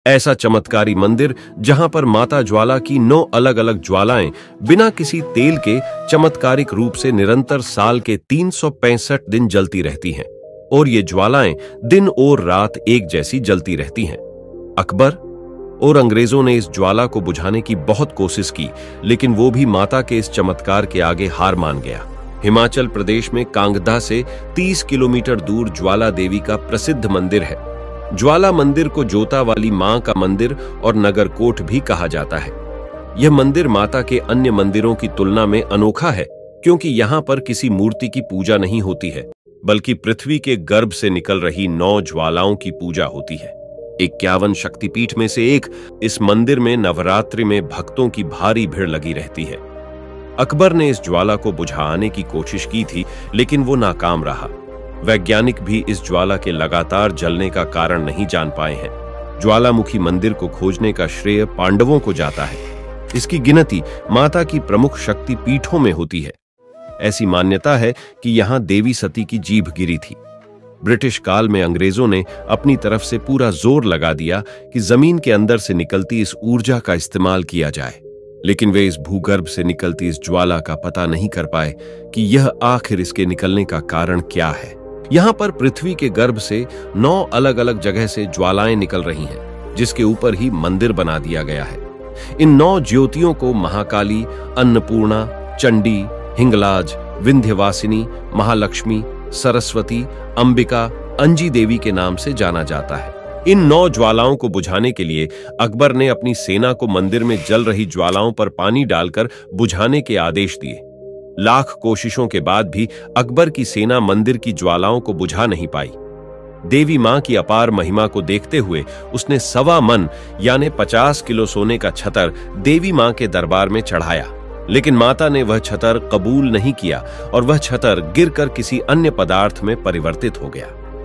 ऐसा चमत्कारी मंदिर जहां पर माता ज्वाला की 9 अलग अलग ज्वालाएं बिना किसी तेल के चमत्कारिक रूप से निरंतर साल के 365 दिन जलती रहती हैं और ये ज्वालाएं दिन और रात एक जैसी जलती रहती हैं। अकबर और अंग्रेजों ने इस ज्वाला को बुझाने की बहुत कोशिश की, लेकिन वो भी माता के इस चमत्कार के आगे हार मान गया। हिमाचल प्रदेश में कांगड़ा से 30 किलोमीटर दूर ज्वाला देवी का प्रसिद्ध मंदिर है। ज्वाला मंदिर को जोता वाली मां का मंदिर और नगरकोट भी कहा जाता है। यह मंदिर माता के अन्य मंदिरों की तुलना में अनोखा है, क्योंकि यहाँ पर किसी मूर्ति की पूजा नहीं होती है, बल्कि पृथ्वी के गर्भ से निकल रही 9 ज्वालाओं की पूजा होती है। 51 शक्तिपीठ में से एक इस मंदिर में नवरात्रि में भक्तों की भारी भीड़ लगी रहती है। अकबर ने इस ज्वाला को बुझाने की कोशिश की थी, लेकिन वो नाकाम रहा। वैज्ञानिक भी इस ज्वाला के लगातार जलने का कारण नहीं जान पाए हैं। ज्वालामुखी मंदिर को खोजने का श्रेय पांडवों को जाता है। इसकी गिनती माता की प्रमुख शक्ति पीठों में होती है। ऐसी मान्यता है कि यहां देवी सती की जीभ गिरी थी। ब्रिटिश काल में अंग्रेजों ने अपनी तरफ से पूरा जोर लगा दिया कि जमीन के अंदर से निकलती इस ऊर्जा का इस्तेमाल किया जाए, लेकिन वे इस भूगर्भ से निकलती इस ज्वाला का पता नहीं कर पाए कि यह आखिर इसके निकलने का कारण क्या है। यहाँ पर पृथ्वी के गर्भ से 9 अलग अलग जगह से ज्वालाएं निकल रही हैं, जिसके ऊपर ही मंदिर बना दिया गया है। इन 9 ज्योतियों को महाकाली, अन्नपूर्णा, चंडी, हिंगलाज, विंध्यवासिनी, महालक्ष्मी, सरस्वती, अंबिका, अंजी देवी के नाम से जाना जाता है। इन 9 ज्वालाओं को बुझाने के लिए अकबर ने अपनी सेना को मंदिर में जल रही ज्वालाओं पर पानी डालकर बुझाने के आदेश दिए। लाख कोशिशों के बाद भी अकबर की सेना मंदिर की ज्वालाओं को बुझा नहीं पाई। देवी मां की अपार महिमा को देखते हुए उसने 1.25 मन यानी 50 किलो सोने का छतर देवी मां के दरबार में चढ़ाया, लेकिन माता ने वह छतर कबूल नहीं किया और वह छतर गिरकर किसी अन्य पदार्थ में परिवर्तित हो गया।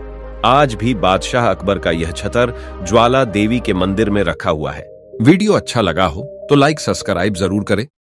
आज भी बादशाह अकबर का यह छतर ज्वाला देवी के मंदिर में रखा हुआ है। वीडियो अच्छा लगा हो तो लाइक सब्सक्राइब जरूर करें।